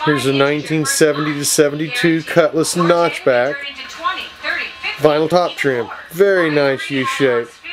Here's a 1970 to 72 Cutlass Notchback. Vinyl top trim. Very nice U-shape.